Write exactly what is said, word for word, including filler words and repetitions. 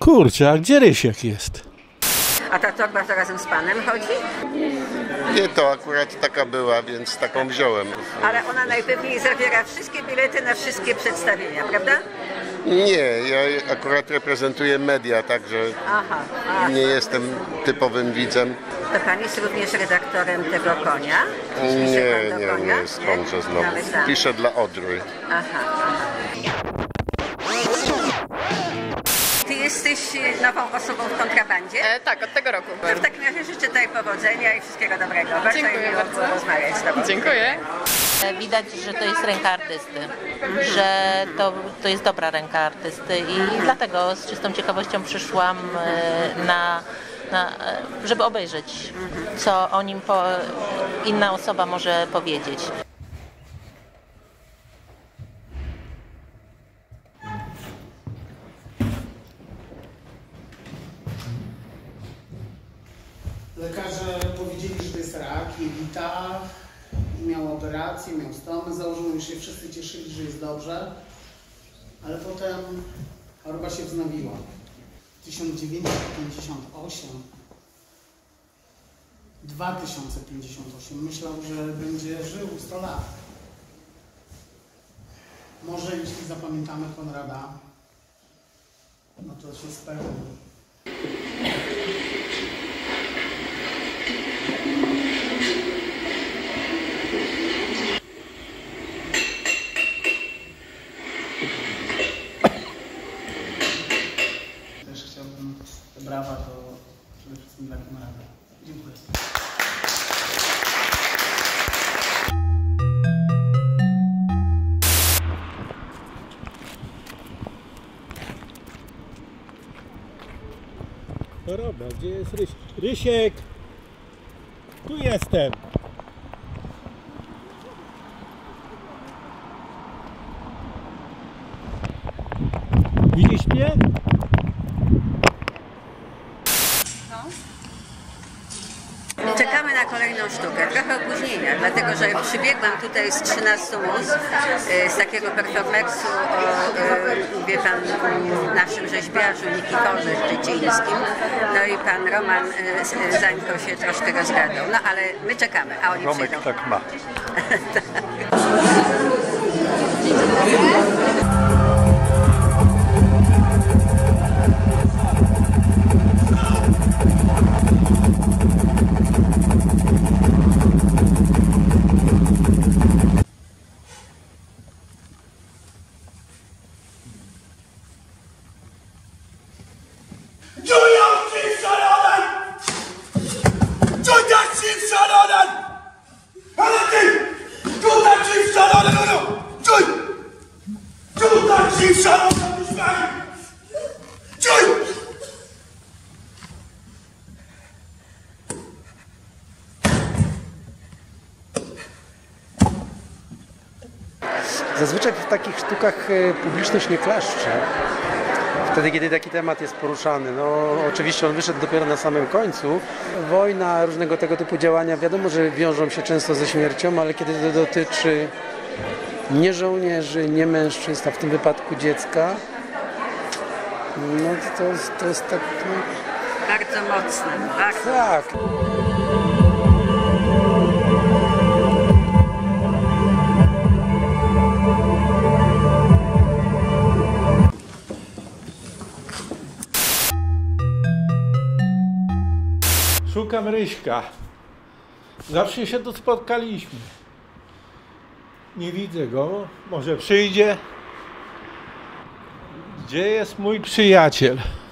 Kurczę, a gdzie Rysiek jest? A ta torba to razem z panem chodzi? Nie, to akurat taka była, więc taką wziąłem. Ale ona najpewniej zawiera wszystkie bilety na wszystkie przedstawienia, prawda? Nie, ja akurat reprezentuję media, także Aha, aha. nie jestem typowym widzem. To pan jest również redaktorem tego konia? Nie, Pisze pan do nie, konia? nie, skądże znowu. Nawet tak. Piszę dla Odry. Aha, aha. Ty jesteś nową osobą w kontrabandzie? E, tak, od tego roku. To w takim razie życzę tutaj powodzenia i wszystkiego dobrego. Bardzo Dziękuję miło bardzo. było rozmawiać z tobą. Dziękuję. Widać, że to jest ręka artysty, że to, to jest dobra ręka artysty i dlatego z czystą ciekawością przyszłam e, na, na, e, żeby obejrzeć, co o nim po, inna osoba może powiedzieć. Lekarze powiedzieli, że to jest rak, jelita, miał operację, miał stomę, założyły się, wszyscy cieszyli, że jest dobrze, ale potem choroba się wznowiła. tysiąc dziewięćset pięćdziesiąt osiem, dwa tysiące pięćdziesiąt osiem, myślał, że będzie żył sto lat. Może jeśli zapamiętamy Konrada, no to się spełni. Też chciałbym te brawa to przede wszystkim dla Konrada. Dziękuję. Choroba, gdzie jest Rysiek? Rysiek! Tu jestem! Widzisz mnie? Czekamy na kolejną sztukę, trochę opóźnienia, dlatego że przybiegłam tutaj z trzynastu mus, z takiego performersu o, e, wie pan, naszym rzeźbiarzu Nikiforze Szczecińskim. No i pan Roman e, Zańko się troszkę rozgadał. No ale my czekamy, a oni Romek przyjdą. tak ma. Zazwyczaj w takich sztukach publiczność nie klaszcze. Wtedy, kiedy taki temat jest poruszany. No, oczywiście on wyszedł dopiero na samym końcu. Wojna, różnego tego typu działania, wiadomo, że wiążą się często ze śmiercią, ale kiedy to dotyczy nie żołnierzy, nie mężczyzn, a w tym wypadku dziecka, no to, to, jest, to jest tak... No, Bardzo mocne, bardzo. tak. Szukam Ryśka. Zawsze się tu spotkaliśmy. Nie widzę go. Może przyjdzie. Gdzie jest mój przyjaciel?